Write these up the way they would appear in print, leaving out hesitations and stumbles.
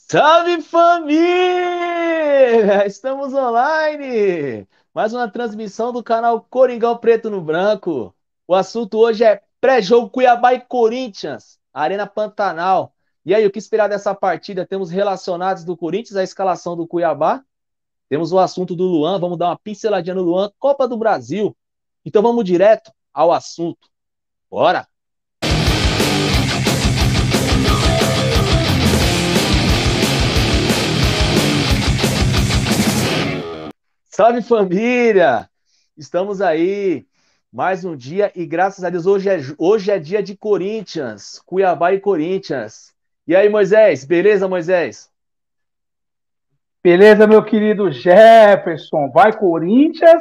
Salve família! Estamos online! Mais uma transmissão do canal Coringão Preto no Branco. O assunto hoje é pré-jogo Cuiabá e Corinthians, Arena Pantanal. E aí, o que esperar dessa partida? Temos relacionados do Corinthians, a escalação do Cuiabá. Temos o assunto do Luan, vamos dar uma pinceladinha no Luan, Copa do Brasil. Então vamos direto ao assunto. Bora! Salve família! Estamos aí, mais um dia e graças a Deus hoje é dia de Corinthians, Cuiabá e Corinthians. E aí, Moisés, beleza, Moisés? Beleza, meu querido Jefferson? Vai Corinthians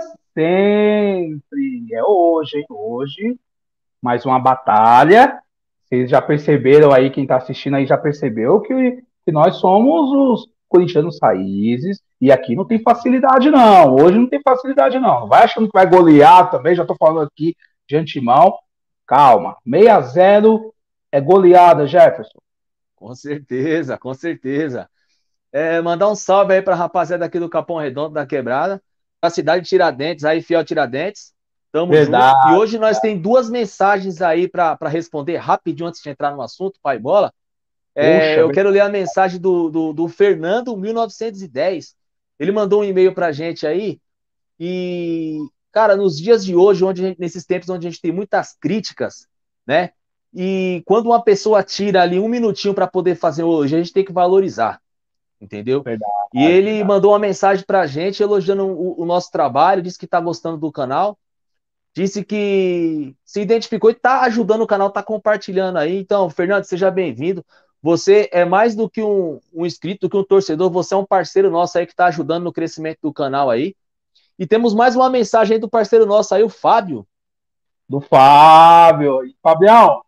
sempre. É hoje, hein? Hoje, mais uma batalha. Vocês já perceberam aí, quem está assistindo aí já percebeu que nós somos os corintianos raízes. E aqui não tem facilidade, não. Hoje não tem facilidade, não. Não vai achando que vai golear também. Já estou falando aqui de antemão. Calma. 6-0 é goleada, Jefferson. Com certeza, com certeza. Mandar um salve aí pra rapaziada aqui do Capão Redondo, da Quebrada, da cidade de Tiradentes, aí, fiel Tiradentes. Tamo junto. E Verdade. hoje nós tem duas mensagens aí pra responder rapidinho antes de entrar no assunto, pai bola. Poxa, Eu quero ler a mensagem do Fernando 1910. Ele mandou um e-mail pra gente aí e, cara, nos dias de hoje, nesses tempos onde a gente tem muitas críticas, né? E quando uma pessoa tira ali um minutinho para poder fazer hoje, a gente tem que valorizar, entendeu? E verdade, ele verdade. mandou uma mensagem pra gente elogiando o nosso trabalho, disse que tá gostando do canal, disse que se identificou e está ajudando o canal, está compartilhando aí. Então, Fernando, seja bem-vindo. Você é mais do que um inscrito, do que um torcedor, você é um parceiro nosso aí que está ajudando no crescimento do canal aí. E temos mais uma mensagem aí do parceiro nosso aí, o Fábio. Do Fábio. E, Fabião,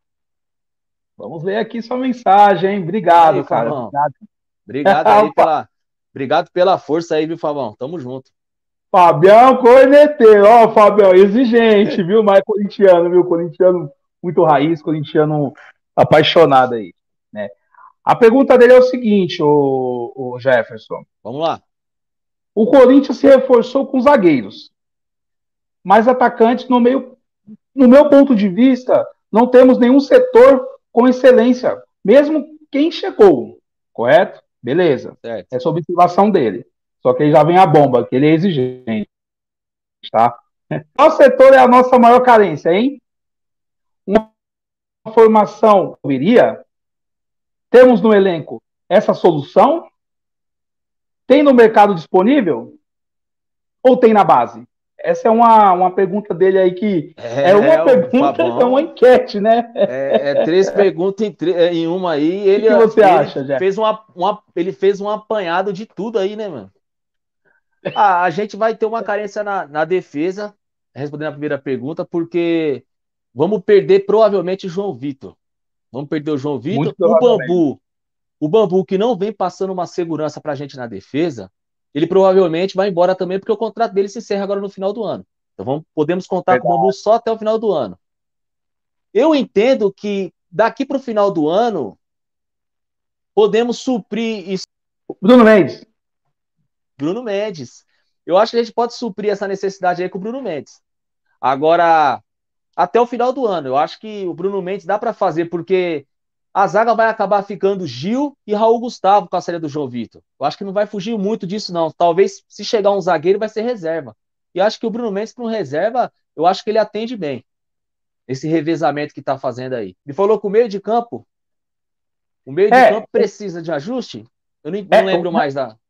vamos ler aqui sua mensagem, hein? E aí, Obrigado, cara. Fabão? Obrigado aí Obrigado pela força aí, viu, Fabão? Tamo junto. Fabião corneteiro, ó, Fabião, exigente, viu? Mas corintiano, viu? Corintiano muito raiz, corintiano apaixonado aí, né? A pergunta dele é o seguinte, o Jefferson. Vamos lá. O Corinthians se reforçou com zagueiros, mas atacantes no meu ponto de vista, não temos nenhum setor com excelência, mesmo quem chegou, correto? Beleza. Certo. Essa é a observação dele. Só que aí já vem a bomba, que ele é exigente, tá? Qual setor é a nossa maior carência, hein? Uma formação viria? Temos no elenco essa solução? Tem no mercado disponível? Ou tem na base? Essa é uma pergunta dele aí que é uma O pergunta, é uma Fabão enquete, né? três perguntas em uma aí. O que você Ele acha, Jeff? fez ele fez um apanhado de tudo aí, né, mano? A gente vai ter uma carência na defesa, respondendo a primeira pergunta, porque vamos perder provavelmente o João Vitor. Vamos perder o João Muito Vitor. provavelmente. O Bambu que não vem passando uma segurança pra gente na defesa, ele provavelmente vai embora também, porque o contrato dele se encerra agora no final do ano. Então podemos contar com o Bambu Verdade. só até o final do ano. Eu entendo que daqui para o final do ano podemos suprir isso. Bruno Mendes. Bruno Mendes. Eu acho que a gente pode suprir essa necessidade aí com o Bruno Mendes. Agora, até o final do ano, eu acho que o Bruno Mendes dá para fazer, porque a zaga vai acabar ficando Gil e Raul Gustavo com a saída do João Vitor. Eu acho que não vai fugir muito disso, não. Talvez, se chegar um zagueiro, vai ser reserva. E acho que o Bruno Mendes, para um reserva, eu acho que ele atende bem esse revezamento que está fazendo aí. Me falou que o meio de campo, o meio de É, campo precisa de ajuste? Eu não é, lembro mais da.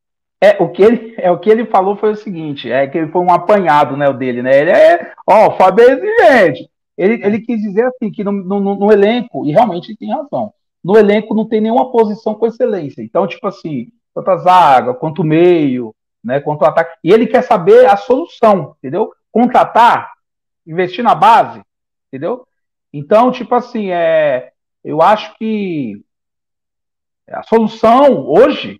o que ele falou foi o seguinte, é que ele foi um apanhado, né, o dele, né? Ó, o Fábio é exigente. Ele quis dizer assim que no elenco, e realmente ele tem razão, no elenco não tem nenhuma posição com excelência. Então, tipo assim, tanto a zaga, quanto o meio, né, quanto o ataque. E ele quer saber a solução, entendeu? Contratar, investir na base, entendeu? Então, tipo assim, eu acho que a solução hoje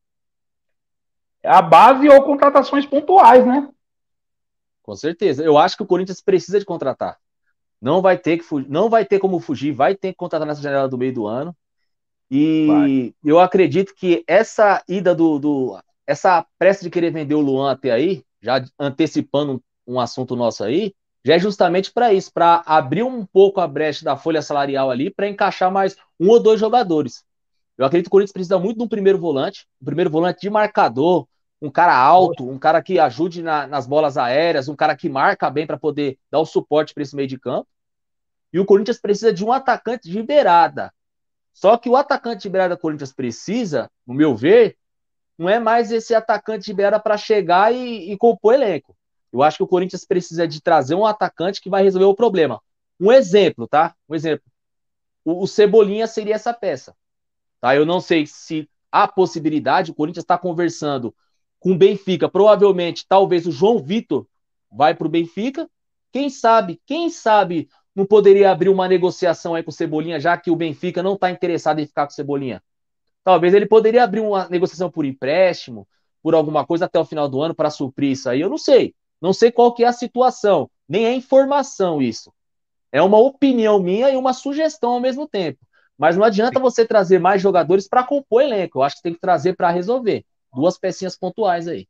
é a base ou contratações pontuais, né? Com certeza. Eu acho que o Corinthians precisa de contratar. Não vai ter como fugir, vai ter que contratar nessa janela do meio do ano. Vai. E eu acredito que essa ida essa pressa de querer vender o Luan até aí, já antecipando um assunto nosso aí, já é justamente para isso, para abrir um pouco a brecha da folha salarial ali, para encaixar mais um ou dois jogadores. Eu acredito que o Corinthians precisa muito de um primeiro volante de marcador, um cara alto, um cara que ajude nas bolas aéreas, um cara que marca bem para poder dar o suporte para esse meio de campo. E o Corinthians precisa de um atacante de beirada. Só que o atacante de beirada que o Corinthians precisa, no meu ver, não é mais esse atacante de beirada para chegar e compor elenco. Eu acho que o Corinthians precisa de trazer um atacante que vai resolver o problema. Um exemplo, tá? Um exemplo. O Cebolinha seria essa peça. Tá? Eu não sei se há possibilidade, o Corinthians está conversando com o Benfica, provavelmente, talvez o João Vitor vai para o Benfica. Quem sabe não poderia abrir uma negociação aí com o Cebolinha, já que o Benfica não está interessado em ficar com o Cebolinha. Talvez ele poderia abrir uma negociação por empréstimo, por alguma coisa até o final do ano para suprir isso aí. Eu não sei. Não sei qual que é a situação, nem é informação isso. É uma opinião minha e uma sugestão ao mesmo tempo. Mas não adianta você trazer mais jogadores para compor elenco. Eu acho que tem que trazer para resolver. Duas pecinhas pontuais aí.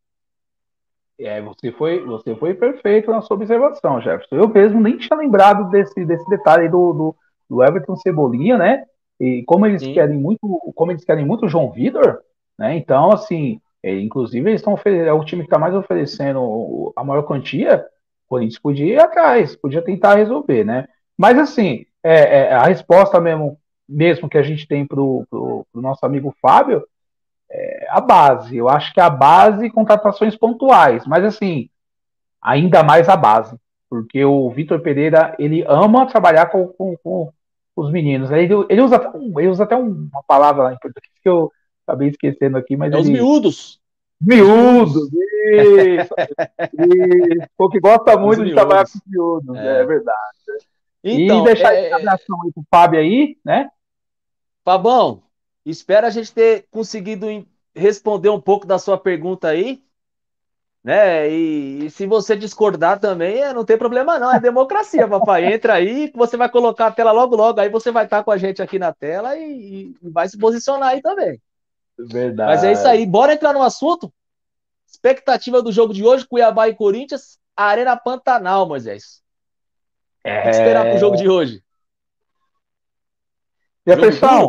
Você foi perfeito na sua observação, Jefferson. Eu mesmo nem tinha lembrado desse detalhe aí do Everton Cebolinha, né? E Sim. como eles querem muito o João Vitor, né? Então, assim, inclusive eles estão é o time que está mais oferecendo a maior quantia. O Corinthians podia ir atrás, podia tentar resolver, né? Mas assim, a resposta mesmo que a gente tem pro nosso amigo Fábio a base. Eu acho que a base, contratações pontuais, mas assim, ainda mais a base, porque o Vitor Pereira, ele ama trabalhar com os meninos. Ele usa até uma palavra lá em português que eu acabei esquecendo aqui, mas É os ele. miúdos. Os Miúdos! miúdos. Isso, isso. O que gosta Os muito de trabalhar com miúdos. os miúdos, é É. verdade. E Então, deixar esse abração aí pro Fábio aí, né? Fabão, espero a gente ter conseguido responder um pouco da sua pergunta aí, né? E se você discordar também, não tem problema não, é democracia, papai. Entra aí, que você vai colocar a tela logo logo, aí você vai estar com a gente aqui na tela e vai se posicionar aí também. Mas é isso Verdade. aí, bora entrar no assunto? Expectativa do jogo de hoje, Cuiabá e Corinthians, Arena Pantanal, Moisés. O que esperar pro É... jogo de hoje? Jogo Jefferson, duro?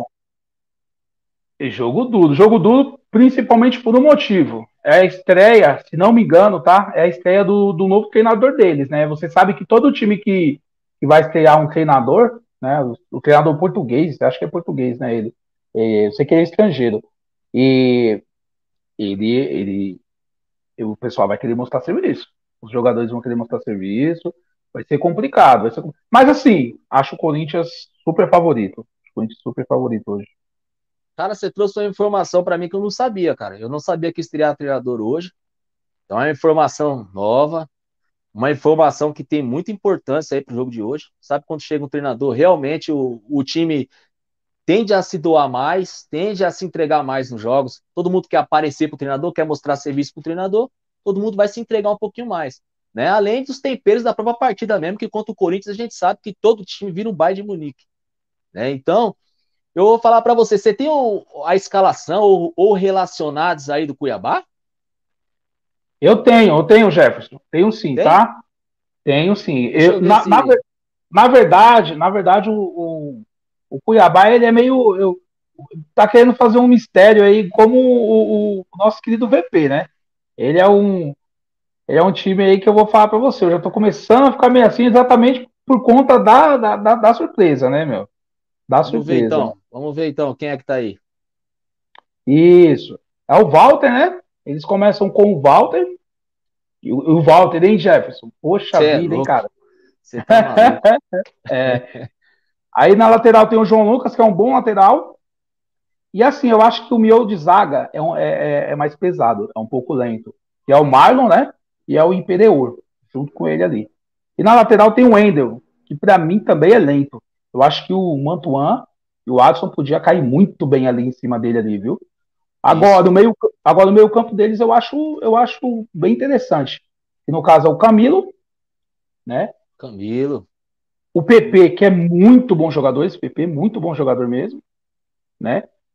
jogo duro, principalmente por um motivo. É a estreia, se não me engano, tá? É a estreia do novo treinador deles, né? Você sabe que todo time que vai estrear um treinador, né? O treinador português, acho que é português, né? Eu sei que ele é estrangeiro. E ele, o pessoal vai querer mostrar serviço. Os jogadores vão querer mostrar serviço. Vai ser complicado. Mas assim, acho o Corinthians super favorito. O Corinthians super favorito hoje. Cara, você trouxe uma informação para mim que eu não sabia, cara. Eu não sabia que estrear treinador hoje. Então é uma informação nova, uma informação que tem muita importância aí pro jogo de hoje. Sabe quando chega um treinador, realmente o time tende a se doar mais, tende a se entregar mais nos jogos. Todo mundo quer aparecer pro treinador, quer mostrar serviço pro treinador, todo mundo vai se entregar um pouquinho mais. Né? Além dos temperos da própria partida mesmo, que contra o Corinthians a gente sabe que todo time vira um Bayern de Munique. Né? Então, eu vou falar para você, você tem a escalação ou relacionados aí do Cuiabá? Eu tenho, Jefferson. Tenho sim, Tem? tá? Tenho sim. Deixa eu ver se. Na verdade, o Cuiabá, ele é meio. Tá querendo fazer um mistério aí, como o nosso querido VP, né? Ele é um, ele é um time aí que eu vou falar pra você. Eu já tô começando a ficar meio assim, exatamente por conta da surpresa, né, meu? Da surpresa. Vamos ver então quem é que tá aí. Isso. É o Walter, né? Eles começam com o Walter. E o Walter, hein, Jefferson? Poxa Você é vida, hein, louco, cara? você tá maluco. Aí na lateral tem o João Lucas, que é um bom lateral. E assim, eu acho que o miolo de zaga é mais pesado, é um pouco lento. Que é o Marlon, né? E é o Imperiur, junto com ele ali. E na lateral tem o Wendel, que para mim também é lento. Eu acho que o Mantuan e o Adson podia cair muito bem ali em cima dele ali, viu? Isso. Agora o meio campo deles eu acho bem interessante. Que no caso é o Camilo, né? Camilo. O PP, que é muito bom jogador, esse PP, muito bom jogador mesmo, né?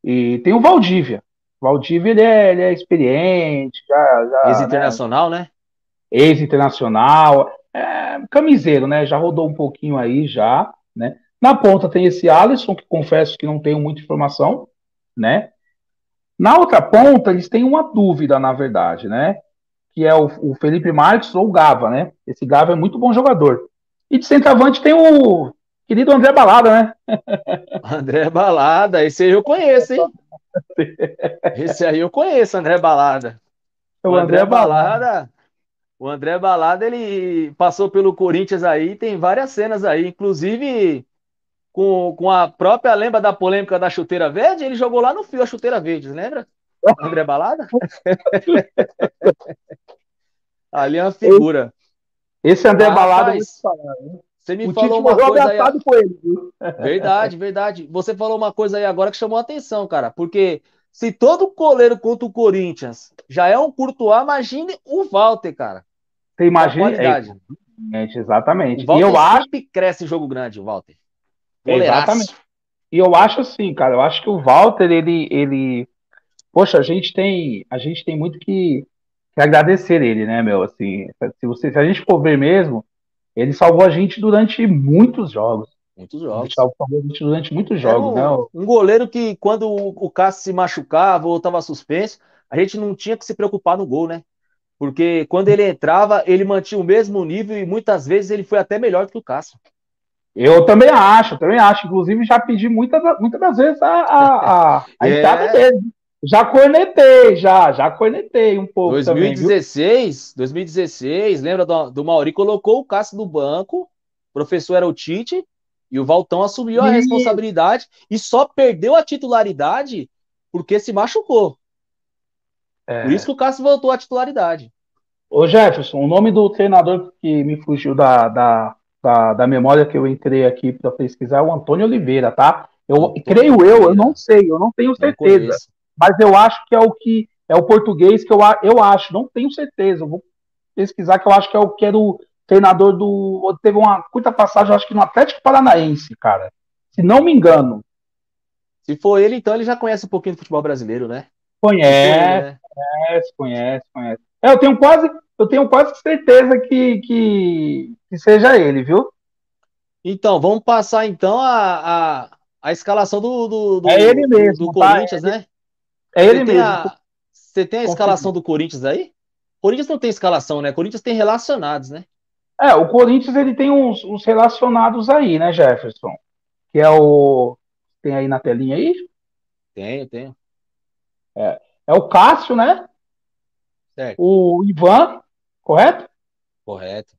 E tem o Valdívia. O Valdívia, ele é experiente, né, Ex-internacional, né? ex-internacional, camiseiro, né? Já rodou um pouquinho aí, já, né? Na ponta tem esse Alisson, que confesso que não tenho muita informação, né? Na outra ponta, eles têm uma dúvida, na verdade, né? Que é o Felipe Marques ou o Gava, né? Esse Gava é muito bom jogador. E de centroavante tem o querido André Balada, né? André Balada, esse aí eu conheço, hein? Esse aí eu conheço, André Balada. O O André André Balada. Balada, o André Balada, ele passou pelo Corinthians aí, tem várias cenas aí, inclusive com a própria, lembra da polêmica da chuteira verde? Ele jogou lá no fio a chuteira verde, lembra? André Balada? Ali é uma figura. Esse André Mas, Balada, eu vou te rapaz, falar. você me O falou Tite uma morreu coisa aí. abraçado com ele, viu? Verdade, verdade. Você falou uma coisa aí agora que chamou a atenção, cara. Porque se todo goleiro contra o Corinthians já é um Courtois, imagine o Walter, cara. Você Com a imagina? qualidade. Exatamente. O E eu Walter acho, sempre cresce em jogo grande, o Walter. exatamente. Goleiraço. E eu acho assim, cara, eu acho que o Walter, poxa, a gente tem muito que agradecer ele, né, meu? Assim, se a gente for ver mesmo, ele salvou a gente durante muitos jogos. Muitos Ele jogos. salvou a gente durante muitos Era jogos, né? um goleiro que, quando o Cássio se machucava ou estava suspenso, a gente não tinha que se preocupar no gol, né? Porque quando ele entrava, ele mantinha o mesmo nível e muitas vezes ele foi até melhor do que o Cássio. Eu também acho, também acho. Inclusive, já pedi muitas das vezes a entrada É, dele. Já cornetei um pouco também, viu? 2016, lembra do Mauri? Colocou o Cássio no banco, o professor era o Tite, e o Valtão assumiu a E, responsabilidade e só perdeu a titularidade porque se machucou. Por isso é, que o Cássio voltou à titularidade. Ô Jefferson, o nome do treinador que me fugiu da memória que eu entrei aqui para pesquisar é o Antônio Oliveira, tá? Antônio Eu não Oliveira, sei, eu não tenho não certeza, conheço. mas eu acho que é o português que eu acho, não tenho certeza. Eu vou pesquisar que eu acho que era o treinador do. Teve uma curta passagem, eu acho que no Atlético Paranaense, cara. Se não me engano. Se for ele, então ele já conhece um pouquinho do futebol brasileiro, né? Se for ele, Conhece, né? conhece. Eu tenho quase certeza que seja ele, viu? Então, vamos passar então a escalação É ele do mesmo, tá? Corinthians, né? É Você ele tem mesmo, você tem a escalação consegui. do Corinthians aí? Corinthians não tem escalação, né? Corinthians tem relacionados, né? O Corinthians ele tem uns relacionados aí, né, Jefferson? Que é o. Tem aí na telinha aí? Tenho, tenho. É o Cássio, né? Certo, O Ivan, correto? correto.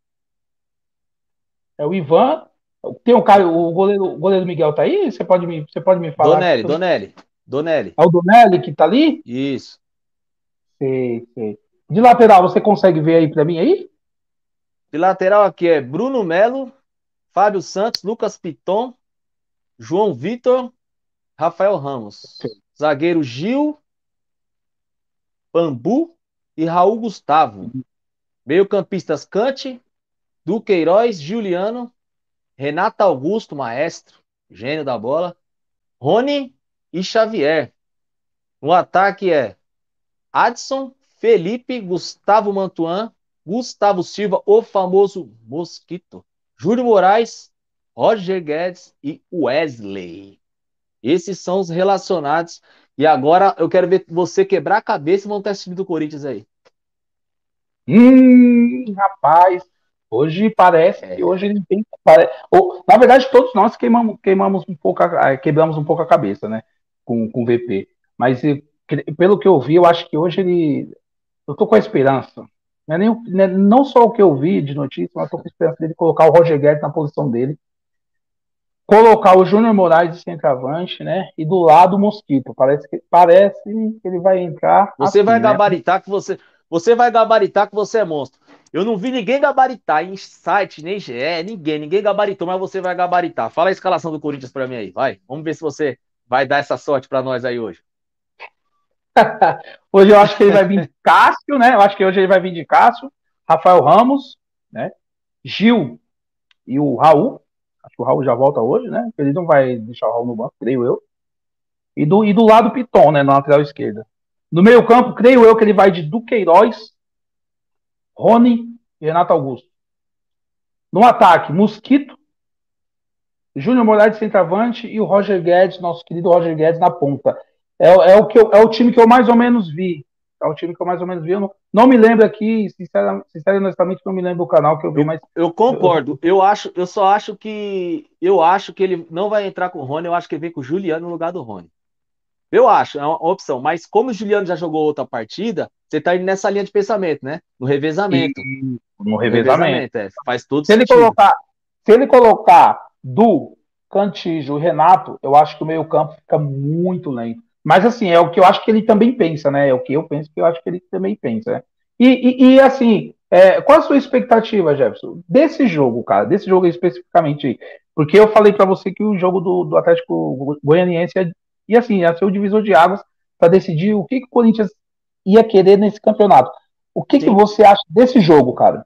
É o Ivan. Tem o cara, o goleiro Miguel tá aí? Você pode me falar? Donelli, Donelli, Donelli. É o Donelli que tá ali? Isso. Sei, sei. De lateral, você consegue ver aí pra mim aí? De lateral aqui é Bruno Melo, Fábio Santos, Lucas Piton, João Vitor, Rafael Ramos. Zagueiro Gil, Bambu e Raul Gustavo. Meio-campistas Cante, Duqueiroz, Juliano, Renato Augusto, maestro, gênio da bola, Rony e Xavier. No ataque é Adson, Felipe, Gustavo Mantuan, Gustavo Silva, o famoso Mosquito, Júlio Moraes, Roger Guedes e Wesley. Esses são os relacionados. E agora eu quero ver você quebrar a cabeça e montar esse time do Corinthians aí. Rapaz, hoje parece que É, hoje ele tem. Na verdade, todos nós queimamos um pouco, quebramos um pouco a cabeça, né? Com o VP. Mas pelo que eu vi, eu acho que hoje ele. Eu tô com a esperança. Não só o que eu vi de notícia, mas eu tô com a esperança dele colocar o Roger Guedes na posição dele, colocar o Júnior Moraes de centroavante, né? E do lado o Mosquito. Parece que ele vai entrar você vai assim, né? gabaritar que você vai gabaritar que você é monstro. Eu não vi ninguém gabaritar em site, nem GE, ninguém gabaritou, mas você vai gabaritar. Fala a escalação do Corinthians pra mim aí, vai. Vamos ver se você vai dar essa sorte pra nós aí hoje. Hoje eu acho que ele vai vir de Cássio, né? Eu acho que hoje ele vai vir de Cássio, Rafael Ramos, né? Gil e o Raul. Acho que o Raul já volta hoje, né? Ele não vai deixar o Raul no banco, creio eu. E do lado Piton, né, na lateral esquerda. No meio campo, creio eu que ele vai de Duqueiroz, Rony e Renato Augusto. No ataque, Mosquito, Júnior Moraes de centroavante e o Roger Guedes, nosso querido Roger Guedes, na ponta. É o time que eu mais ou menos vi. É o time que eu mais ou menos vi. Eu não me lembro aqui, sinceramente, não me lembro do canal que eu vi, Eu, mas. eu concordo. Eu acho que ele não vai entrar com o Rony, eu acho que ele vem com o Juliano no lugar do Rony. Eu acho, é uma opção. Mas como o Juliano já jogou outra partida, você tá indo nessa linha de pensamento, né? No E revezamento. no No revezamento. revezamento, faz todo Se ele sentido. colocar, se ele colocar Du, Cantígio e Renato, eu acho que o meio-campo fica muito lento. Mas assim, é o que eu acho que ele também pensa, né? É o que eu penso que eu acho que ele também pensa, né? Assim, qual a sua expectativa, Jefferson, desse jogo, cara? Desse jogo especificamente aí? Porque eu falei para você que o jogo do Atlético Goianiense ia ser o divisor de águas para decidir o que o Corinthians ia querer nesse campeonato. O que Sim. você acha desse jogo, cara?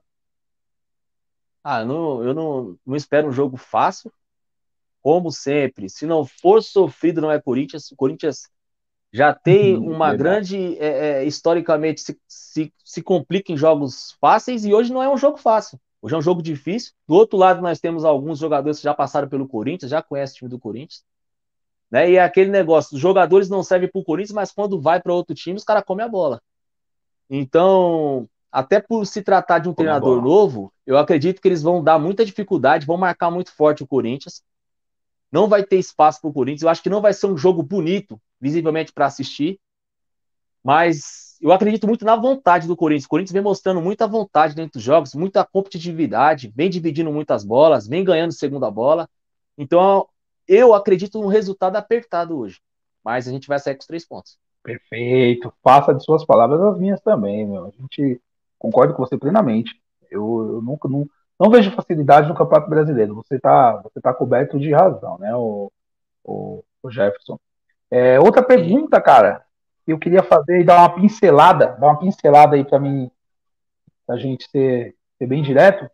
Eu não espero um jogo fácil, como sempre. Se não for sofrido, não é Corinthians. O Corinthians já tem uma Verdade. grande, historicamente, se complica em jogos fáceis e hoje não é um jogo fácil. Hoje é um jogo difícil. Do outro lado, nós temos alguns jogadores que já passaram pelo Corinthians, já conhecem o time do Corinthians. Né? E é aquele negócio: os jogadores não servem para o Corinthians, mas quando vai para outro time, os caras comem a bola. Então, até por se tratar de um Come a treinador bola. novo, eu acredito que eles vão dar muita dificuldade, vão marcar muito forte o Corinthians. Não vai ter espaço para o Corinthians. Eu acho que não vai ser um jogo bonito, visivelmente, para assistir. Mas eu acredito muito na vontade do Corinthians. O Corinthians vem mostrando muita vontade dentro dos jogos, muita competitividade, vem dividindo muitas bolas, vem ganhando segunda bola. Então, eu acredito num resultado apertado hoje. Mas a gente vai sair com os 3 pontos. Perfeito. Faça de suas palavras as minhas também, meu. A gente concorda com você plenamente. Eu nunca não vejo facilidade no Campeonato Brasileiro. Você tá coberto de razão, né, o Jefferson. Outra Sim. pergunta, cara, que eu queria fazer e dar uma pincelada aí para mim, pra gente ser bem direto.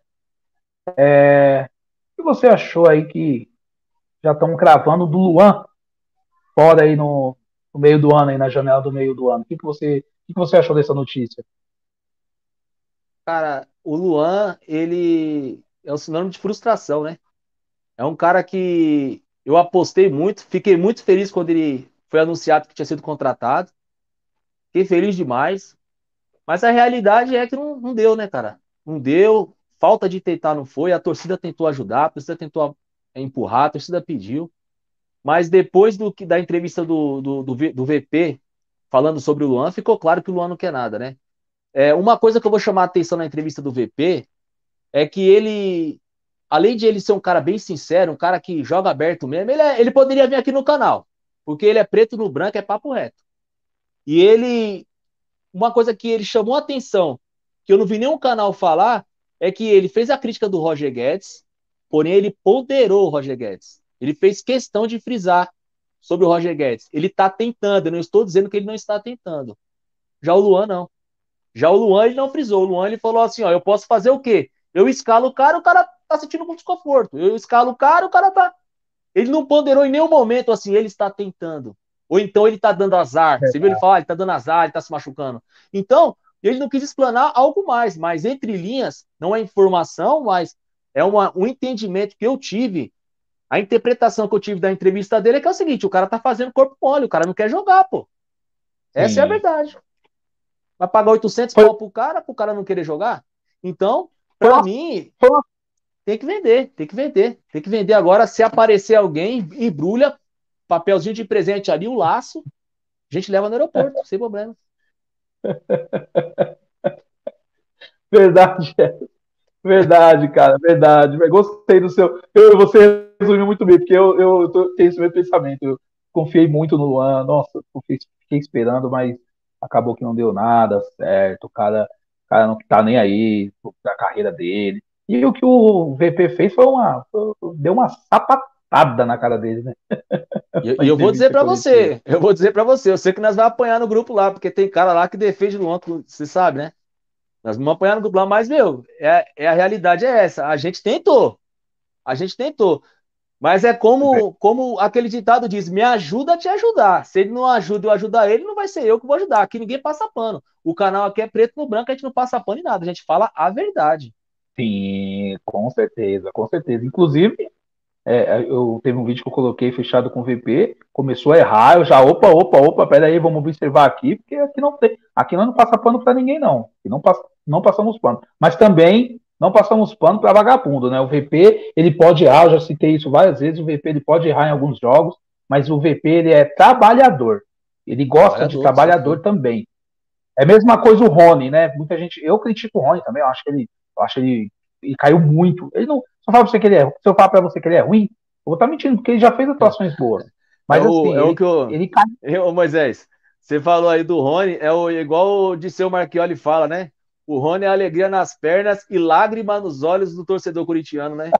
O que você achou aí que já estão cravando do Luan fora aí no meio do ano, aí na janela do meio do ano? O que você achou dessa notícia? Cara, o Luan, ele é um sinônimo de frustração, né? É um cara que eu apostei muito, fiquei muito feliz quando ele foi anunciado que tinha sido contratado. Fiquei feliz demais. Mas a realidade é que não deu, né, cara? Não deu, falta de tentar não foi, a torcida tentou ajudar, a torcida tentou empurrar, a torcida pediu. Mas depois da entrevista do VP falando sobre o Luan, ficou claro que o Luan não quer nada, né? Uma coisa que eu vou chamar a atenção na entrevista do VP é que ele, além de ele ser um cara bem sincero, um cara que joga aberto mesmo, ele poderia vir aqui no canal, porque ele é preto no branco, é papo reto. E uma coisa que ele chamou a atenção, que eu não vi nenhum canal falar, é que ele fez a crítica do Roger Guedes, porém ele ponderou o Roger Guedes. Ele fez questão de frisar sobre o Roger Guedes. Ele está tentando, eu não estou dizendo que ele não está tentando. Já o Luan, não. Já o Luan, ele não frisou. O Luan, ele falou assim, ó, eu posso fazer o quê? Eu escalo o cara tá sentindo muito desconforto. Eu escalo o cara tá... Ele não ponderou em nenhum momento assim, ele está tentando. Ou então ele está dando azar. Você viu ele falar, ele está dando azar, ele está se machucando. Então, ele não quis explanar algo mais, mas entre linhas, não é informação, mas é um entendimento que eu tive. A interpretação que eu tive da entrevista dele é que é o seguinte: o cara tá fazendo corpo mole, o cara não quer jogar, pô. Essa é a Sim. verdade. Vai pagar 800 Foi, pau pro cara não querer jogar? Então, foi para uma, mim, foi uma- tem que vender, tem que vender. Tem que vender agora. Se aparecer alguém, embrulha, papelzinho de presente ali, o laço, a gente leva no aeroporto, sem problema. verdade, verdade, cara, verdade. Eu gostei do seu. Você resumiu muito bem, porque eu tenho esse mesmo pensamento. Eu confiei muito no Luan, nossa, eu fiquei esperando, mas acabou que não deu nada certo. O cara não tá nem aí pra carreira dele. E o que o VP fez deu uma sapatada na cara dele, né? E Na eu vou dizer entrevista para coletiva. você, eu vou dizer para você, eu sei que nós vamos apanhar no grupo lá, porque tem cara lá que defende o Luan, você sabe, né? Nós vamos apanhar no grupo lá, mas, meu, a realidade é essa. A gente tentou. Mas é como aquele ditado diz, me ajuda a te ajudar. Se ele não ajuda eu ajudar ele, não vai ser eu que vou ajudar. Aqui ninguém passa pano. O canal aqui é preto no branco, a gente não passa pano em nada, a gente fala a verdade. Sim, com certeza, com certeza. Inclusive, eu teve um vídeo que eu coloquei fechado com o VP, começou a errar, eu já, opa, pera aí, vamos observar aqui, porque aqui não tem, aqui nós não passa pano para ninguém, não. Aqui não passamos pano. Mas também não passamos pano para vagabundo, né? O VP, ele pode errar, eu já citei isso várias vezes, o VP ele pode errar em alguns jogos, mas o VP ele é trabalhador. Ele gosta de Trabalhador, com trabalhador certeza. também. É a mesma coisa o Rony, né? Muita gente, eu critico o Rony também, eu acho que ele caiu muito. Ele não, se eu falar pra você que ele é, se eu falar para você que ele é ruim, eu vou estar mentindo, porque ele já fez atuações boas. Mas assim, É o que ele cai. Ô Moisés, você falou aí do Rony, igual o Disseu Marchioli fala, né? O Rony é alegria nas pernas e lágrima nos olhos do torcedor corintiano, né?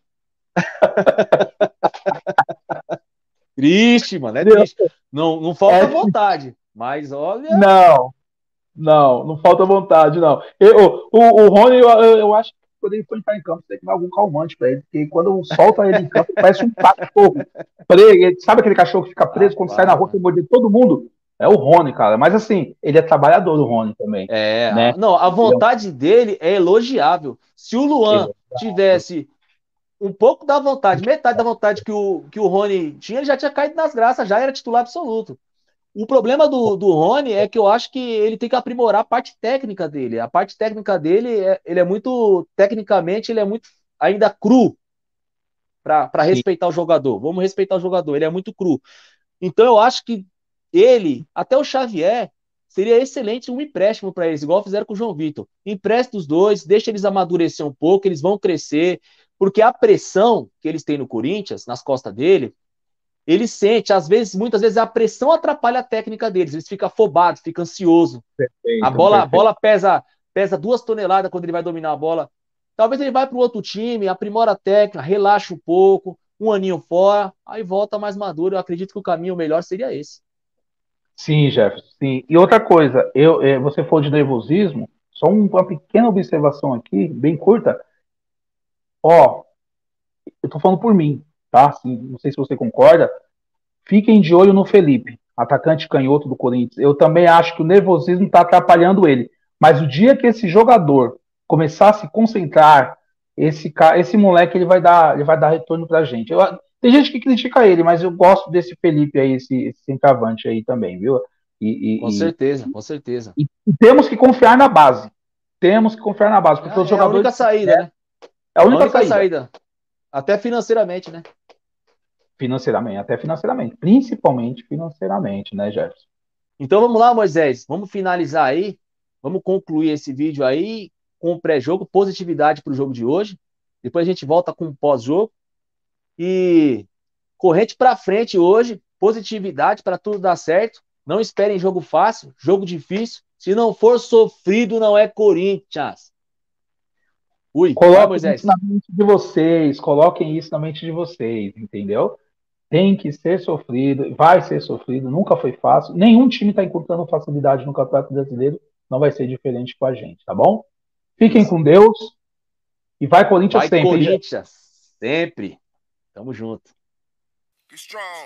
Triste, mano, é triste. Não falta É, vontade, mas olha. não, não falta vontade, não. O Rony, eu acho que quando ele for entrar em campo, tem que dar algum calmante para ele, porque quando solta ele em campo, ele parece um cachorro. Sabe aquele cachorro que fica preso quando sai na Rapaz, rua e mano. morde todo mundo? É o Rony, cara. Mas assim, ele é trabalhador, o Rony também, né? Não, a Ele é vontade dele é elogiável. Se o Luan tivesse um pouco da vontade, metade da vontade que o Rony tinha, ele já tinha caído nas graças, já era titular absoluto. O problema do Rony é que eu acho que ele tem que aprimorar a parte técnica dele. A parte técnica dele, ele é muito, tecnicamente, ele é muito ainda cru para sim, respeitar o jogador. Vamos respeitar o jogador, ele é muito cru. Então eu acho que ele, até o Xavier, seria excelente um empréstimo para eles, igual fizeram com o João Vitor. Empresta os dois, deixa eles amadurecer um pouco, eles vão crescer, porque a pressão que eles têm no Corinthians, nas costas dele, ele sente, às vezes, muitas vezes a pressão atrapalha a técnica deles, eles ficam afobados, ficam ansiosos. perfeito, A perfeito. bola pesa 2 toneladas quando ele vai dominar a bola. Talvez ele vá para o outro time, aprimora a técnica, relaxa um pouco, um aninho fora, aí volta mais maduro. Eu acredito que o caminho melhor seria esse. Sim, Jefferson, sim. E outra coisa, você falou de nervosismo, só uma pequena observação aqui, bem curta. Ó, eu tô falando por mim, tá? Assim, não sei se você concorda. Fiquem de olho no Felipe, atacante canhoto do Corinthians. Eu também acho que o nervosismo está atrapalhando ele. Mas o dia que esse jogador começar a se concentrar, esse moleque ele vai dar retorno pra gente. Tem gente que critica ele, mas eu gosto desse Felipe aí, esse centroavante aí também, viu? Com E, e, certeza, com certeza. e temos que confiar na base. Temos que confiar na base, porque os É a jogadores única saída, né? é a É a única única saída. saída. Até financeiramente, né? Financeiramente, até financeiramente. Principalmente financeiramente, né, Jefferson? Então vamos lá, Moisés. Vamos finalizar aí. Vamos concluir esse vídeo aí com o pré-jogo, positividade para o jogo de hoje. Depois a gente volta com o pós-jogo. E corrente para frente hoje, positividade para tudo dar certo. Não esperem jogo fácil, jogo difícil. Se não for sofrido, não é Corinthians. Ui, vai, Coloquem isso Moisés. na mente de vocês, coloquem isso na mente de vocês, entendeu? Tem que ser sofrido, vai ser sofrido, nunca foi fácil. Nenhum time está encontrando facilidade no Campeonato Brasileiro, não vai ser diferente com a gente, tá bom? Fiquem Isso. com Deus e vai Corinthians Vai, sempre, hein, gente? Corinthians. Sempre. Tamo junto. Be strong.